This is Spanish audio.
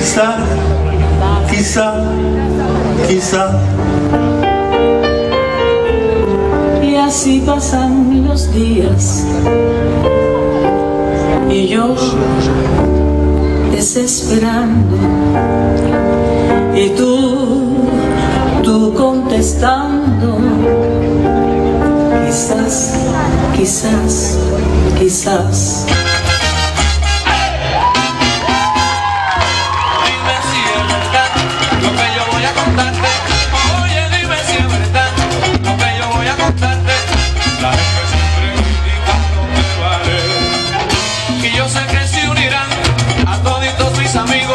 quizá, quizá, quizá. Y así pasan los días y yo desesperando y tú contestando, quizás, quizás, quizás. Dime si es verdad lo que yo voy a contarte. Oye, dime si es verdad lo que yo voy a contarte. La gente siempre criticando me vale, y yo sé que se unirán a toditos mis amigos